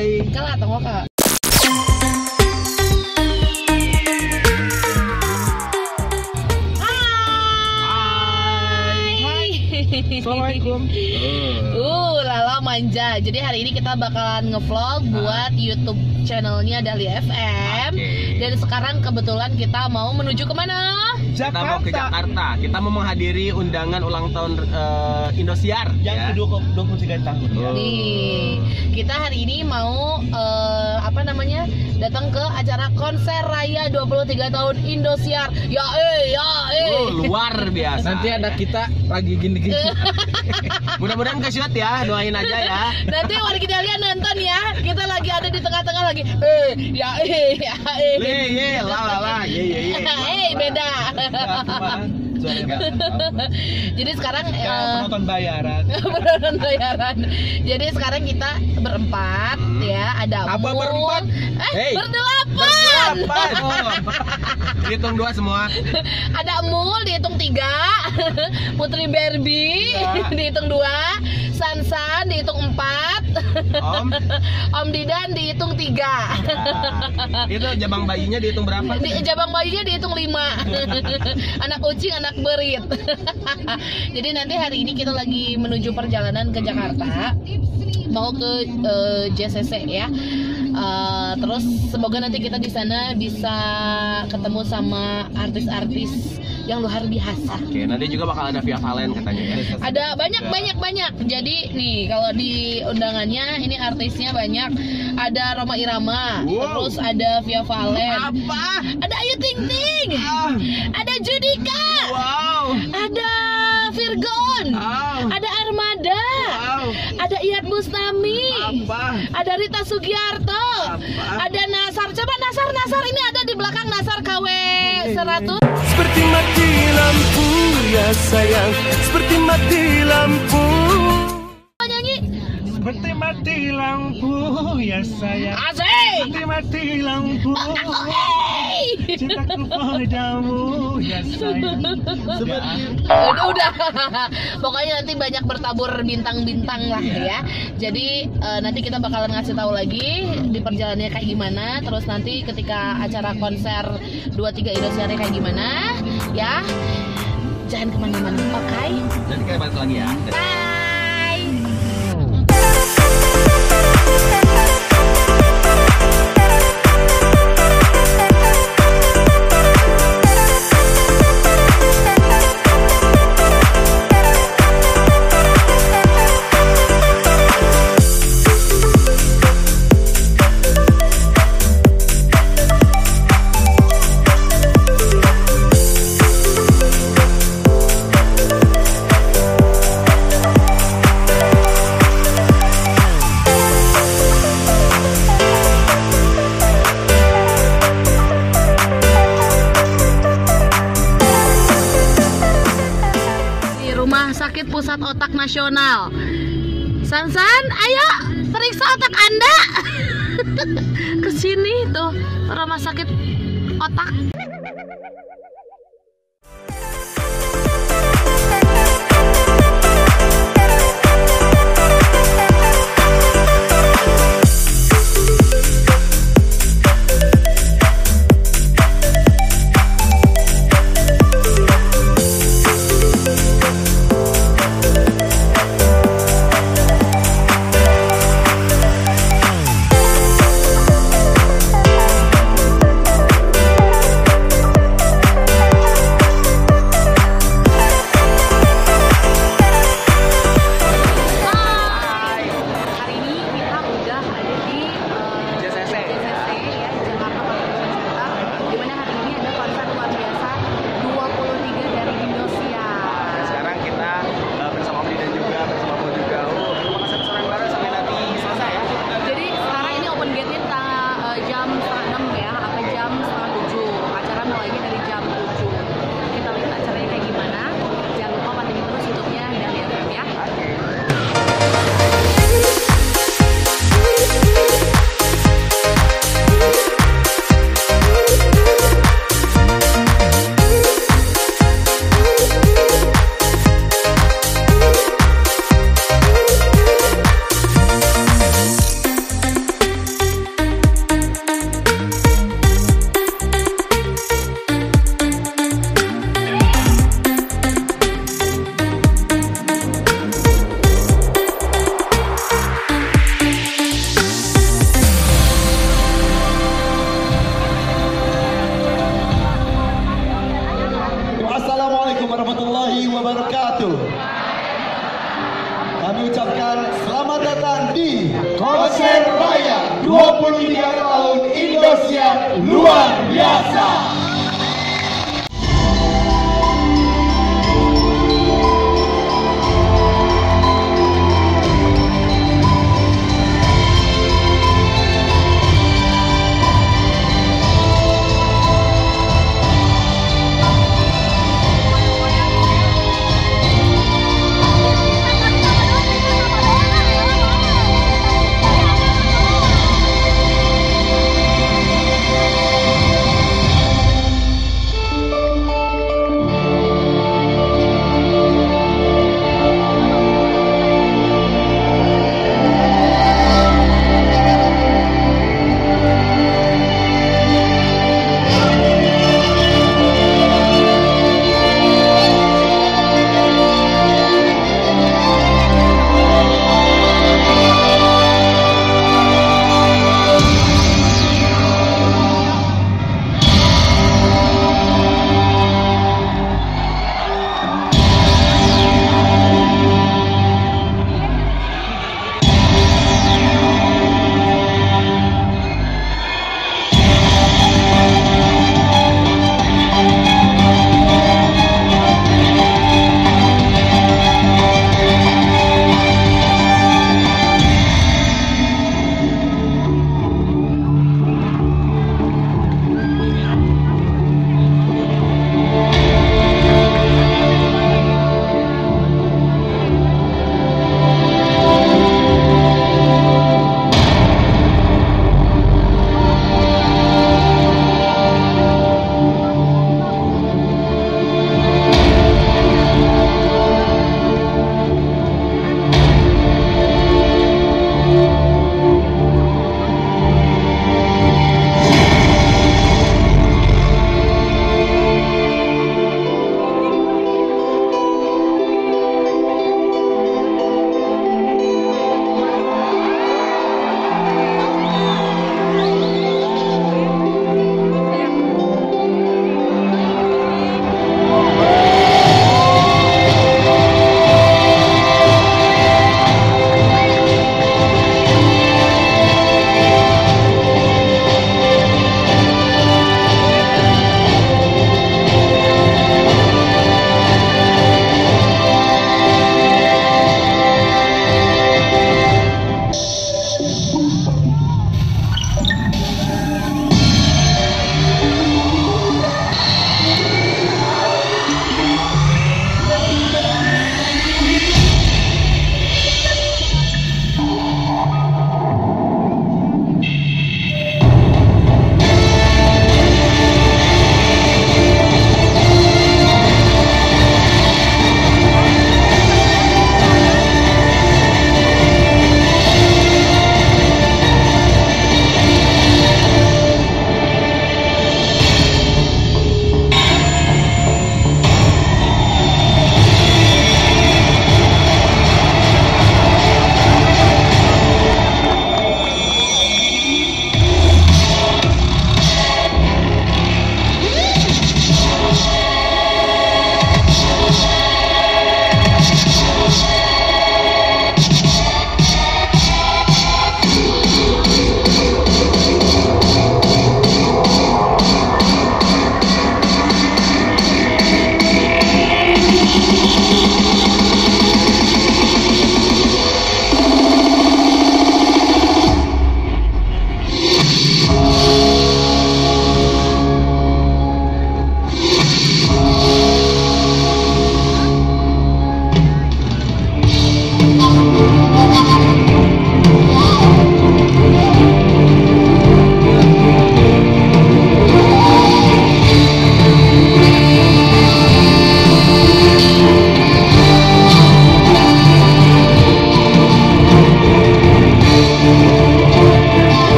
Kalah atau enggak? Assalamualaikum. Lala manja. Jadi hari ini kita bakalan ngevlog buat YouTube channelnya Dahlia FM. Dan sekarang kebetulan kita mau menuju kemana? Kita mau ke Jakarta. Kita mau menghadiri undangan ulang tahun Indosiar yang ke-23 tahun. Nih, kita hari ini mau datang ke acara konser raya 23 tahun Indosiar. Luar biasa. Nanti ada kita lagi gini-gini. Mudah-mudahan ke-shoot ya, doain aja ya. Nanti warga Dahlia nonton ya. Kita lagi ada di tengah-tengah lagi. Beda. Jadi sekarang penonton bayaran. penonton bayaran. Jadi sekarang kita berempat ya, ada Apa Mul. berempat? Berdelapan. Hitung 2 semua. Ada Mul dihitung 3, Putri Barbie dihitung 2, Sansan dihitung 4, Om Didan dihitung 3. Itu jabang bayinya dihitung berapa? Jabang bayinya dihitung 5. Anak kucing, anak berit. Jadi nanti hari ini kita lagi menuju perjalanan ke Jakarta, mau ke JCC ya. Terus semoga nanti kita di sana bisa ketemu sama artis-artis yang luar biasa. Oke, nanti juga bakal ada Via Valen katanya ya. Ada banyak. Jadi nih kalau di undangannya ini artisnya banyak. Ada Rhoma Irama, terus ada Via Valen, ada Ayu Ting Ting, ada Judika, ada Virgon, ada Armada, ada Iyad Bustami, ada Rita Sugiarto, ada Nasar. Coba Nasar ini ada di belakang Nasar KW 100. Seperti mati lampu ya sayang, seperti mati lampu. Nyanyi. Seperti mati lampu ya sayang. Asik. Seperti mati lampu. Cintaku padamu ya sayang. Udah. Pokoknya nanti banyak bertabur bintang-bintang lah ya. Jadi nanti kita bakalan ngasih tahu lagi di perjalanannya kayak gimana. Terus nanti ketika acara konser 23 Indosiar kayak gimana ya. Jangan kemana-mana, oke? Nanti kita balik lagi ya. Bye. Sakit Pusat Otak Nasional. Sansan, ayo periksa otak Anda. Kesini tuh rumah sakit otak. 23 tahun Indosiar luar biasa.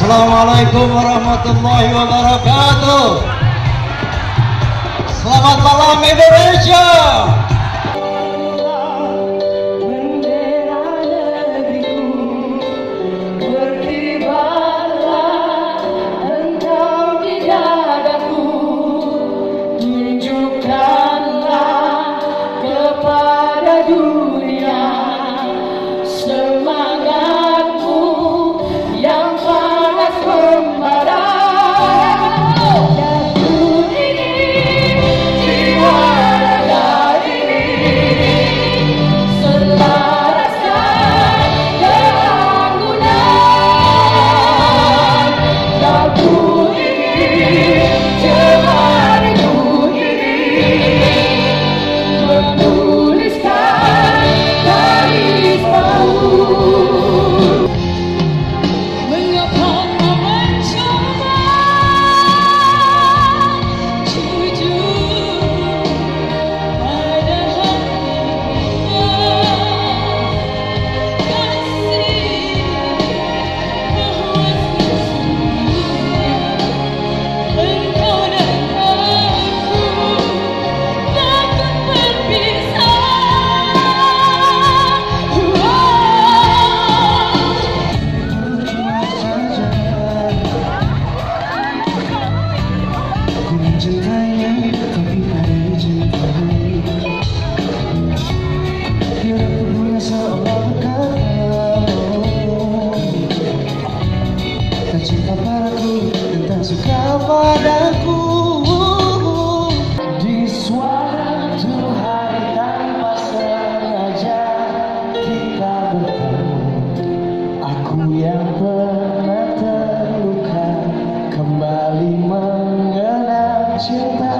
Assalamualaikum warahmatullahi wabarakatuh. Selamat malam Indonesia. Cinta padaku dan tak suka padaku. Di suatu hari tanpa sengaja kita bertemu. Aku yang pernah terluka kembali mengenal cinta.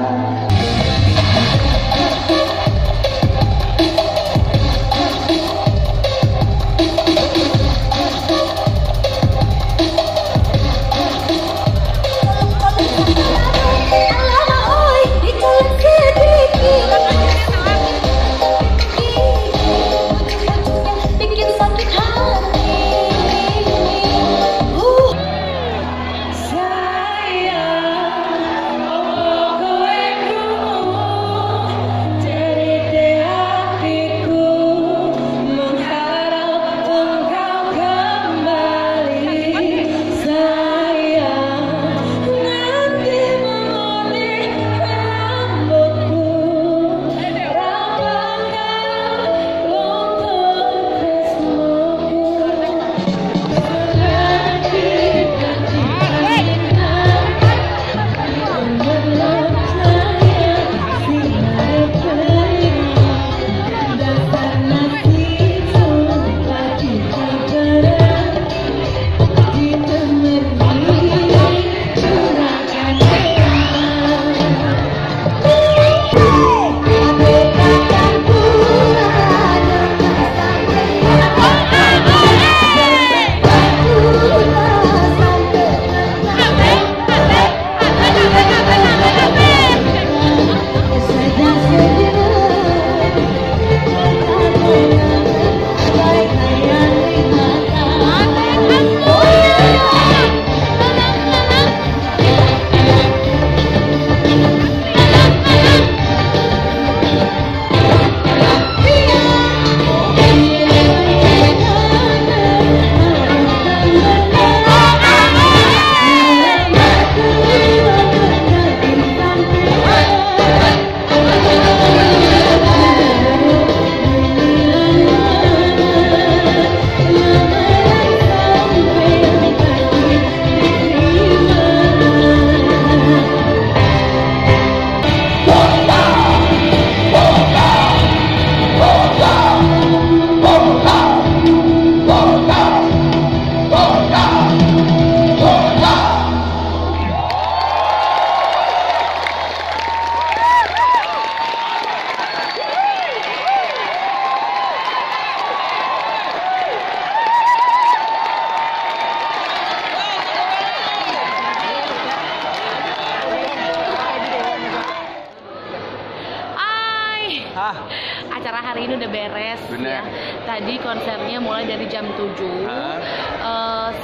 Acara hari ini udah beres. Bener. Ya. Tadi konsernya mulai dari jam 7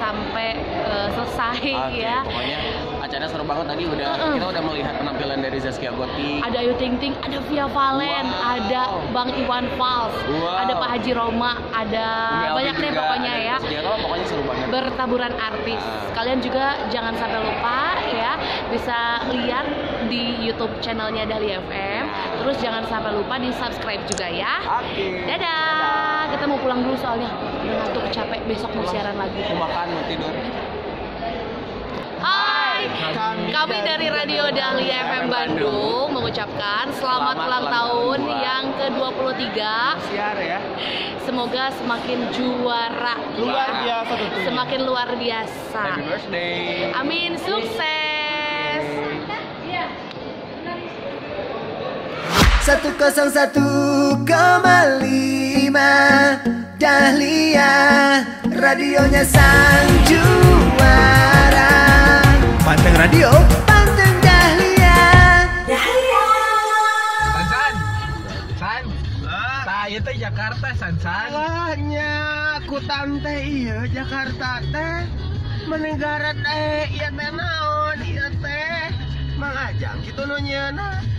sampai selesai Oke, ya. pokoknya acara seru banget tadi kita udah melihat penampilan dari Zaskia Gotik. Ada Ayu Ting Ting, ada Via Valen, ada Bang Iwan Fals, ada Pak Haji Roma, ada banyak deh pokoknya ya. Pokoknya seru banget. Bertaburan artis. Kalian juga jangan sampai lupa ya, bisa lihat di YouTube channelnya Dahlia FM. Terus jangan sampai lupa di subscribe juga ya. Oke. Dadah. Kita mau pulang dulu soalnya udah ngantuk, capek, besok mau siaran lagi. Mau makan, mau tidur. Hai, kami dari Radio Dahlia FM Bandung mengucapkan selamat ulang tahun yang ke-23. Siar ya. Semoga semakin juara, Luar biasa tentunya. semakin luar biasa. Happy birthday. Amin, sukses. 101,5 Dahlia, radionya sang juara. Panteng Radio, Panteng Dahlia. San, saya teh Jakarta, San. Salahnya aku tante iya Jakarta teh menegara teh iya teh naon iya teh mangajang kitu nu nyeuna